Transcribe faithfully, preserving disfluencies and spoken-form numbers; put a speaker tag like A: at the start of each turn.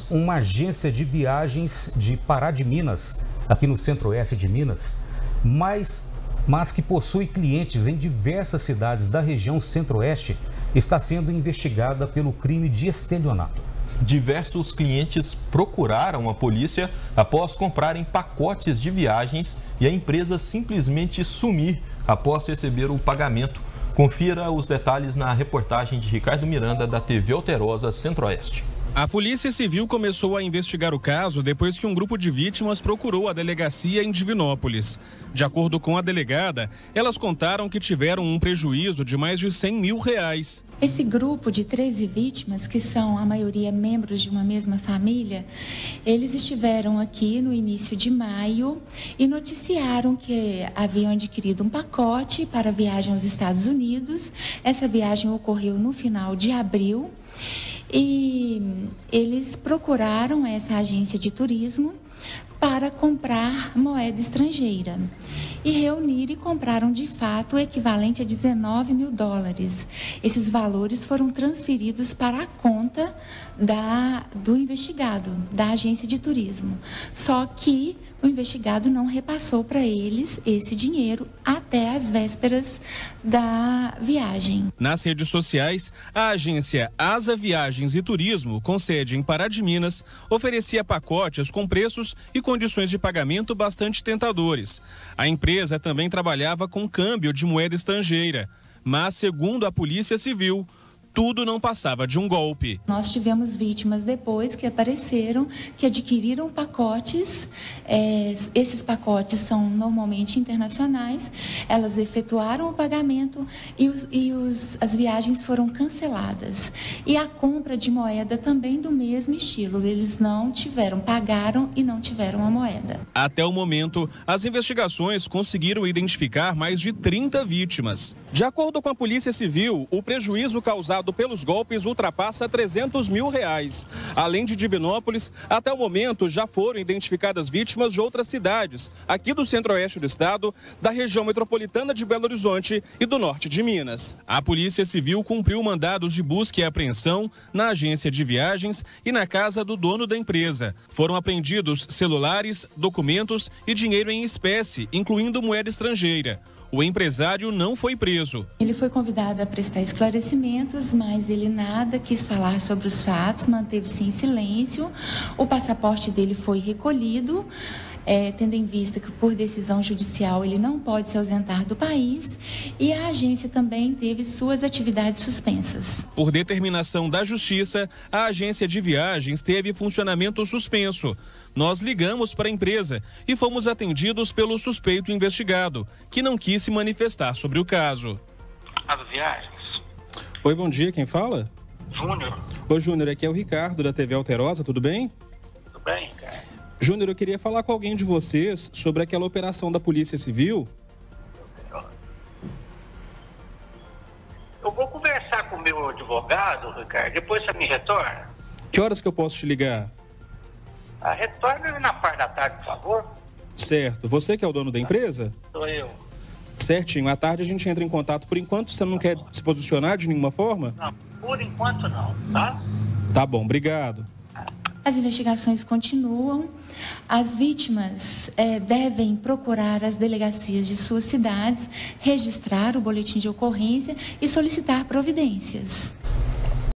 A: uma agência de viagens de Pará de Minas, aqui no centro-oeste de Minas, mas, mas que possui clientes em diversas cidades da região centro-oeste, está sendo investigada pelo crime de estelionato.
B: Diversos clientes procuraram a polícia após comprarem pacotes de viagens e a empresa simplesmente sumir após receber o pagamento. Confira os detalhes na reportagem de Ricardo Miranda, da T V Alterosa Centro-Oeste.
C: A Polícia Civil começou a investigar o caso depois que um grupo de vítimas procurou a delegacia em Divinópolis. De acordo com a delegada, elas contaram que tiveram um prejuízo de mais de cem mil reais.
D: Esse grupo de treze vítimas, que são a maioria membros de uma mesma família, eles estiveram aqui no início de maio e noticiaram que haviam adquirido um pacote para viagem aos Estados Unidos. Essa viagem ocorreu no final de abril. E eles procuraram essa agência de turismo para comprar moeda estrangeira e reunir e compraram de fato o equivalente a dezenove mil dólares. Esses valores foram transferidos para a conta da, do investigado, da agência de turismo. Só que o investigado não repassou para eles esse dinheiro até as vésperas da viagem.
C: Nas redes sociais, a agência Asa Viagens e Turismo, com sede em Pará de Minas, oferecia pacotes com preços e condições de pagamento bastante tentadores. A empresa também trabalhava com câmbio de moeda estrangeira, mas, segundo a Polícia Civil, tudo não passava de um golpe.
D: Nós tivemos vítimas depois que apareceram, que adquiriram pacotes. É, esses pacotes são normalmente internacionais. Elas efetuaram o pagamento e, os, e os, as viagens foram canceladas. E a compra de moeda também do mesmo estilo. Eles não tiveram, pagaram e não tiveram a moeda.
C: Até o momento, as investigações conseguiram identificar mais de trinta vítimas. De acordo com a Polícia Civil, o prejuízo causado pelos golpes ultrapassa trezentos mil reais. Além de Divinópolis, até o momento já foram identificadas vítimas de outras cidades, aqui do centro-oeste do estado, da região metropolitana de Belo Horizonte e do norte de Minas. A Polícia Civil cumpriu mandados de busca e apreensão na agência de viagens e na casa do dono da empresa. Foram apreendidos celulares, documentos e dinheiro em espécie, incluindo moeda estrangeira. O empresário não foi preso.
D: Ele foi convidado a prestar esclarecimentos, mas ele nada quis falar sobre os fatos, manteve-se em silêncio. O passaporte dele foi recolhido, é, tendo em vista que por decisão judicial ele não pode se ausentar do país, e a agência também teve suas atividades suspensas.
C: Por determinação da Justiça, a agência de viagens teve funcionamento suspenso. Nós ligamos para a empresa e fomos atendidos pelo suspeito investigado, que não quis se manifestar sobre o caso.
E: As viagens.
C: Oi, bom dia, quem fala?
E: Júnior.
C: Oi, Júnior, aqui é o Ricardo, da T V Alterosa, tudo bem?
E: Tudo bem, cara?
C: Júnior, eu queria falar com alguém de vocês sobre aquela operação da Polícia Civil.
E: Eu vou conversar com o meu advogado, Ricardo, depois você me retorna.
C: Que horas que eu posso te ligar?
E: Ah, retorna na parte da tarde, por favor.
C: Certo. Você que é o dono da empresa?
E: Sou eu.
C: Certinho. À tarde a gente entra em contato. Por enquanto, você não quer se posicionar de nenhuma forma?
E: Não, por enquanto não, tá?
C: Tá bom, obrigado.
D: As investigações continuam. As vítimas é, devem procurar as delegacias de suas cidades, registrar o boletim de ocorrência e solicitar providências.